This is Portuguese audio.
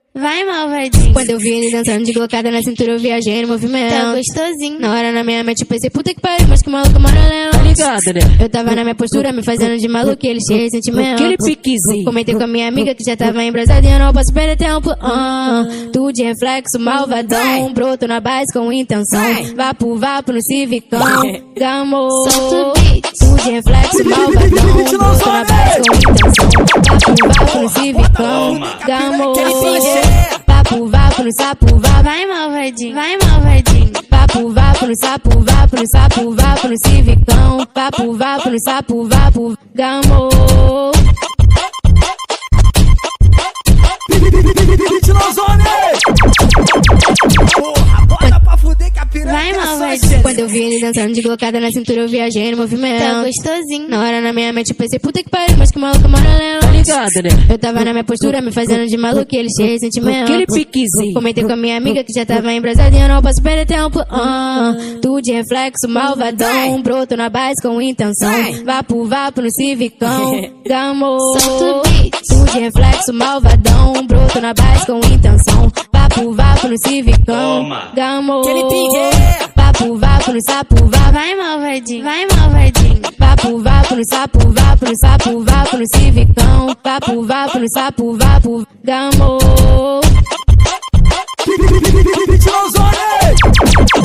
Vai, malvadinho. Quando eu vi ele dançando de glocada na cintura, eu viajei no movimento. Tá gostosinho. Na hora, na minha mente, pensei, puta que pariu, mas que maluco moralhão. Tá ligado, né? Eu tava na minha postura, me fazendo de maluco, e ele cheio de sentimento. Aquele piquezinho. Comentei com a minha amiga que já tava embrasada e eu não posso perder tempo. Tu de reflexo, malvadão. Broto na base com intenção. Vapo no civicão. Gamo. Tu de reflexo, malvadão. Broto na base com intenção. Vapo no civicão. Gamo. Vapo no sapo, vai, malvadinho. Vai, malvadinho. Vapo no sapo, vapo no civicão. Vapo no sapo, gamo. Bota pra fuder que a piranha vai, é malvadinho. Quando eu vi ele dançando de glocada na cintura, eu viajei no movimento. Tá gostosinho. Na hora, na minha mente, pensei, puta que pariu, mas que maluco moralhão. Tá ligado, né? Eu tava na minha postura, me fazendo de maluco, e ele cheio de sentimento. Aquele piquezinho. Comentei com a minha amiga que já tava embrasada e eu não posso perder tempo. Tu de reflexo, malvadão. Broto na base com intenção. Vapo no civicão. Gamo. Tu de reflexo, malvadão. Broto na base com intenção. Vapo no civicão. Gamo. Vapo no sapo, vai, malvadinho. Vai, malvadinho. Vapo no sapo, vapo no civicão. Vapo no sapo, gamo. Tirou zona!